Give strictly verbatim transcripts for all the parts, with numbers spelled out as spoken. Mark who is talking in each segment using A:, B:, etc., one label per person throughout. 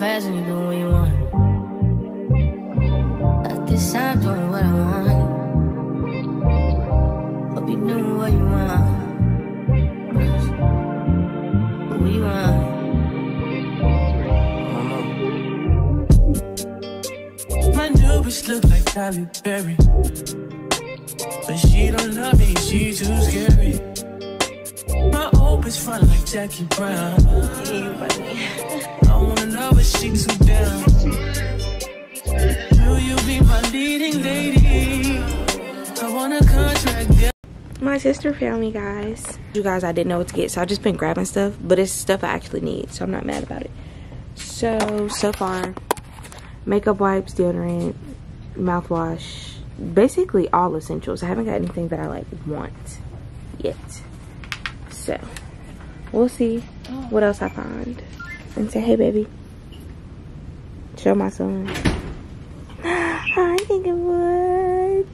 A: fast and you do what you want. At this time, doing what I want. Hope you do what you want. What you want. My new bitch look like Halle Berry, but she don't love me, she too scary. My old bitch front like Jackie Brown. I wanna love her, she too down. Will you be my leading lady? I want a contract.
B: My sister found me, guys. You guys, I didn't know what to get, so I've just been grabbing stuff, but it's stuff I actually need, so I'm not mad about it. So, so far, makeup wipes, deodorant, mouthwash, basically all essentials. I haven't got anything that I like want yet. So, we'll see what else I find. And say, hey, baby. Show my son. I think it would.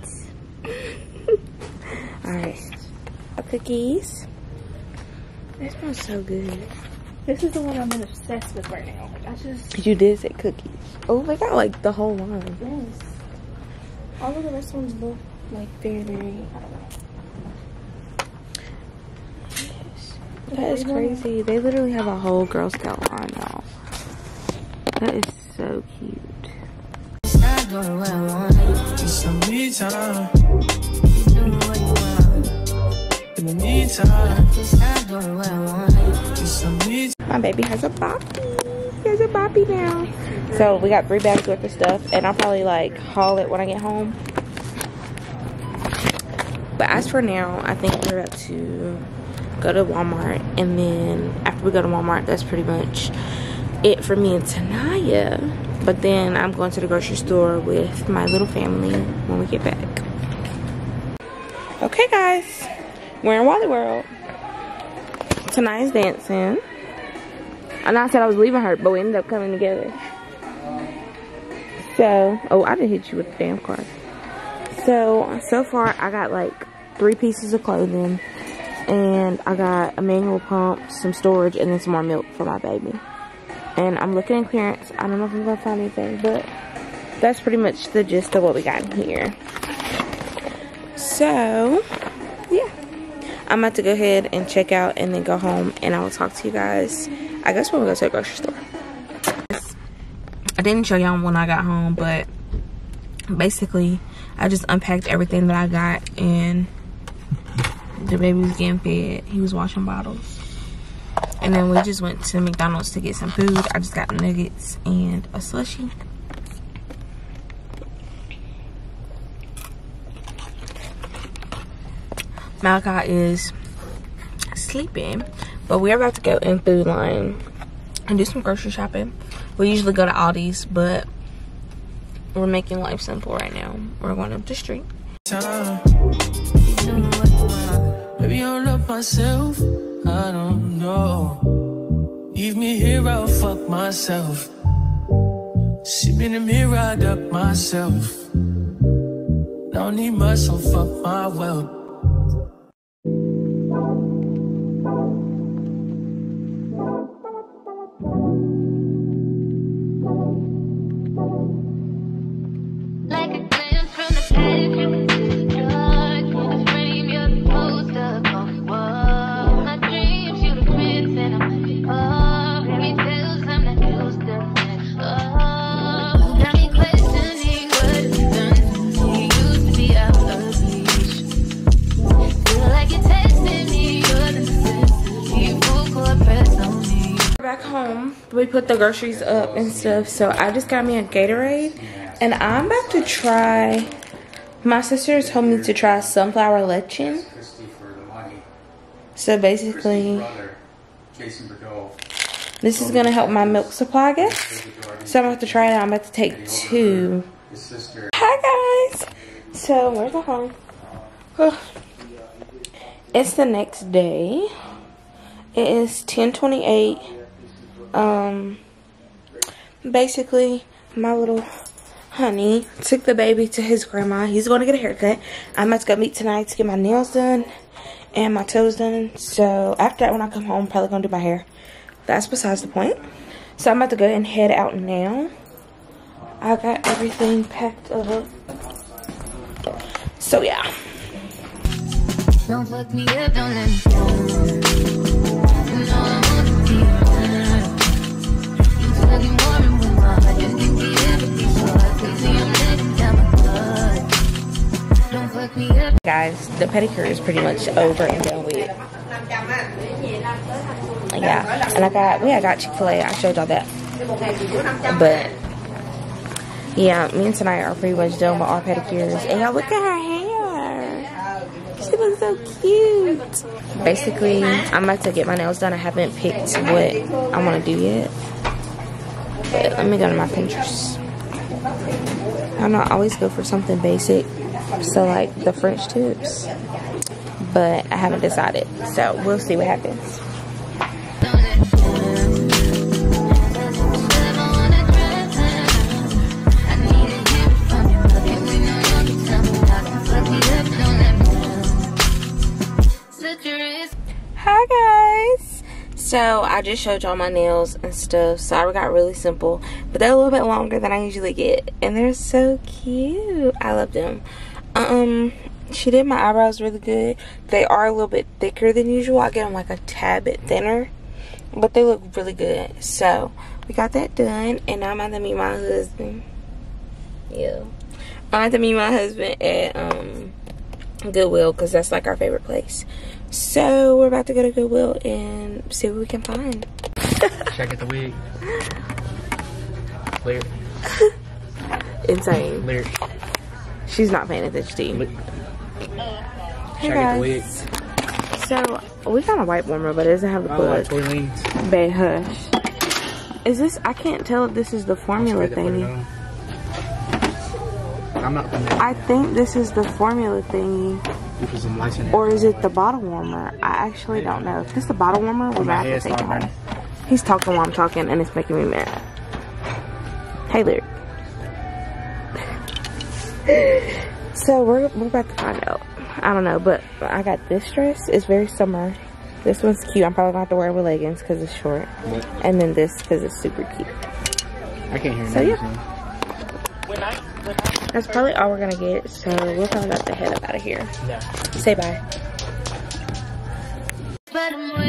B: Alright. Cookies. That smells so good.
C: This is the one I'm obsessed with right now. Like, I just...
B: You did say cookies. Oh, they got like the whole line.
C: Yes. All of the rest ones look like very, very, I don't know.
B: That is crazy. They literally have a whole Girl Scout line, y'all. That is so cute.
A: Stop doing what I want. It's some me time. You do what you want. In the meantime, stop doing what I want. It's some me time.
B: My baby has a boppy. He has a boppy now. So we got three bags worth of stuff, and I'll probably like haul it when I get home. But as for now, I think we're about to go to Walmart, and then after we go to Walmart, that's pretty much it for me and Tanaya. But then I'm going to the grocery store with my little family when we get back. Okay, guys, we're in Wally World. Tanaya's dancing. And I said I was leaving her, but we ended up coming together. So, oh, I didn't hit you with the damn car. So, so far I got like three pieces of clothing. And I got a manual pump, some storage, and then some more milk for my baby. And I'm looking in clearance. I don't know if I'm going to find anything, but that's pretty much the gist of what we got in here. So, yeah. I'm about to go ahead and check out and then go home. And I will talk to you guys, I guess, when we go to the grocery store. I didn't show y'all when I got home, but basically, I just unpacked everything that I got, and the baby was getting fed. He was washing bottles. And then we just went to McDonald's to get some food. I just got nuggets and a slushie. Malachi is sleeping, but we're about to go in Food Line and do some grocery shopping. We usually go to Aldi's, but we're making life simple right now. We're going up the street.
A: Maybe I'll love myself, I don't know. Leave me here, I'll fuck myself. See me in the mirror, I duck myself. Don't need much, so fuck my wealth.
D: Like a glance from the past, you can see the dark. In the frame, you're the poster on the wall. My dreams, you the prince, and I'm like, oh, fairy tales, I'm not used to that. Oh, got me questioning what it's done since we used to be out of reach. Feel like you're testing me, you're the necessity, full court press on me.
B: We're back home. We put the groceries up and stuff, so I just got me a Gatorade. And I'm about to try, my sister told me to try sunflower lechin. So basically, this is gonna help my milk supply, I guess. So I'm about to try it out. I'm about to take two. Hi guys. So where's the home? Oh. It's the next day. It is ten twenty-eight. Um, basically, my little honey took the baby to his grandma. He's going to get a haircut. I'm about to go meet tonight to get my nails done and my toes done. So after that, when I come home, I'm probably going to do my hair. That's besides the point. So I'm about to go and head out now. I got everything packed up. So yeah.
D: Don't fuck me up, don't let me down. You know I wanna be around. You fucking warm with my heart. You give me everything, so I can see I'm letting down my guard. Don't fuck me up.
B: Guys, the pedicure is pretty much over and done with. Yeah, and I got, we I got Chick-fil-A. I showed y'all that. But yeah, me and Tanaya are pretty much done with our pedicures. And y'all look at her hair. She looks so cute. Basically, I'm about to get my nails done. I haven't picked what I want to do yet. But let me go to my Pinterest. I don't know, I always go for something basic. So like the French tips. But I haven't decided. So we'll see what happens. Hi guys. So I just showed y'all my nails and stuff. So I got really simple. But they're a little bit longer than I usually get. And they're so cute. I love them. Um... She did my eyebrows really good. They are a little bit thicker than usual. I get them like a tad bit thinner. But they look really good. So, we got that done. And now I'm about to meet my husband. Yeah. I'm about to meet my husband at um, Goodwill. Because that's like our favorite place. So, we're about to go to Goodwill and see what we can find.
E: Check out the wig. Clear.
B: Insane.
E: Clear.
B: She's not paying attention to you. Hey guys. So we got a white warmer, but it doesn't have the plug.
E: Oh,
B: Bae, hush. Is this? I can't tell if this is the formula thingy.
E: I'm not.
B: I think this is the formula thingy, or is it the bottle warmer? I actually don't know. If this is the bottle warmer, we're gonna have to take it home. He's talking while I'm talking, and it's making me mad. Hey, Lyric. So we're, we're about to find out. I don't know, but I got this dress. It's very summer. This one's cute. I'm probably going to have to wear it with leggings because it's short. What? And then this because it's super cute.
E: I can't hear
B: so yeah. That's probably all we're going to get. So we're probably about to head up out of here. Yeah. Say bye.